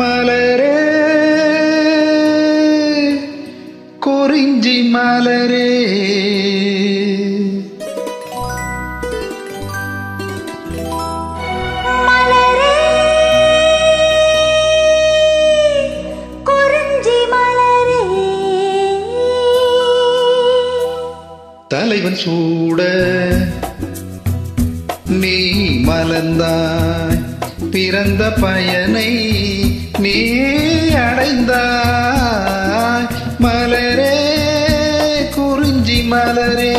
மலரே குறிஞ்சி மலரே தலைவன் சூட நீ மலர்ந்தாய், பிறந்த பயனை நீ அடைந்தாய். மலரே குறிஞ்சி மலரே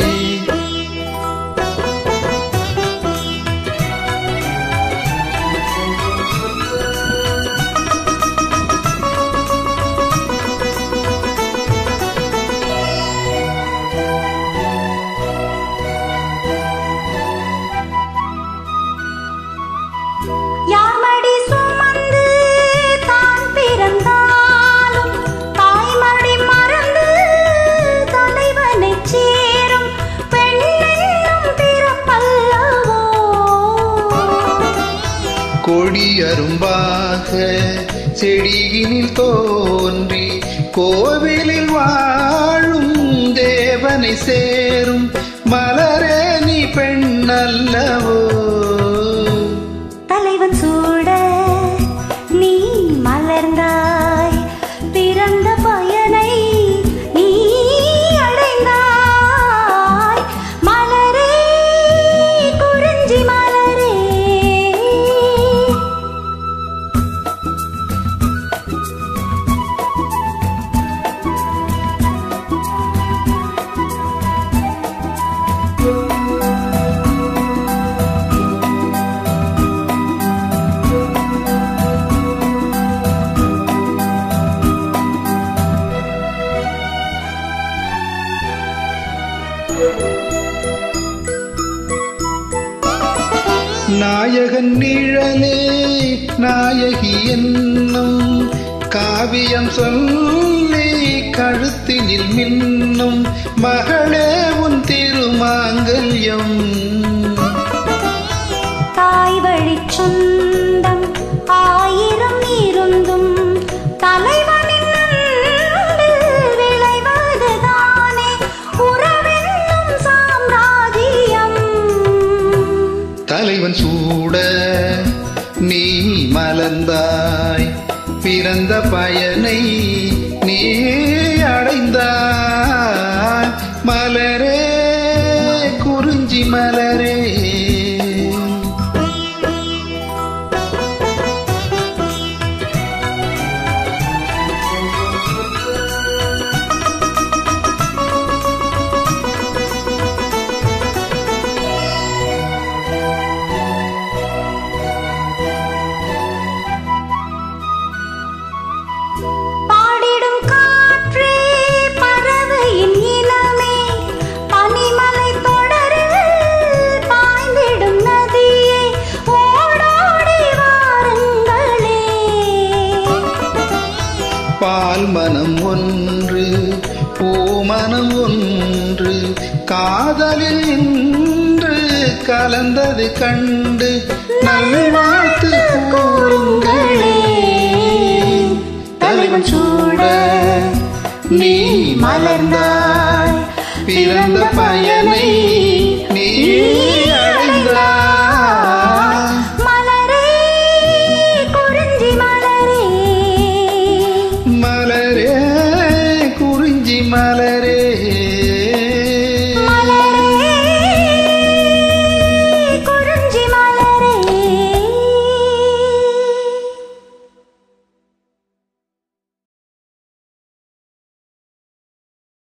யாமடி சுமந்து தான் பிறந்தாலும் தாய்மடி மறந்து தலைவனை சேரும் பெண்ணென்னும் பிறப்பல்லவோ. கொடியரும்பாக செடியினில் தோன்றி கோவிலில் வாழும் தேவனை சேரும் மலரே நீ பெண்ணல்லவோ. தலைவன் சூட நீ மலர்ந்தாய், பிறந்த பயனை நீ அடைந்தாய். மலரே குறிஞ்சி மலரே நாயகன் நிழலே நாயகி என்னும் காவியம் சொல்லி கழுத்தினில் மின்னும் மகளே உன் திருமாங்கல்யம். தாய் வழி சொந்தம் ஆயிரம் இருந்தும் தலைவனின் அன்பில் விளைவதுதானே உறவென்னும் சாம்ராஜ்யம். தலைவன் சூட நீ மலர்ந்தாய், பிறந்த பயனை நீ அடைந்தாய். மலரே குறிஞ்சி மலரே பாடிடும் காற்றே பறவையின் இனமே, பனிமலை தொடரில் பாய்ந்திடும் நதியே, ஓடோடி வாருங்களே. பால் மனம் ஒன்று பூமனம் ஒன்று காதலில் இன்று கலந்தது கண்டு நல்வாழ்த்து கூறுங்களே. தலைவன் சூட நீ மலர்ந்தாய், பிறந்த பயனை நீ அடைந்தாய். மலரே குறிஞ்சி மலரே மலரே குறிஞ்சி மலரே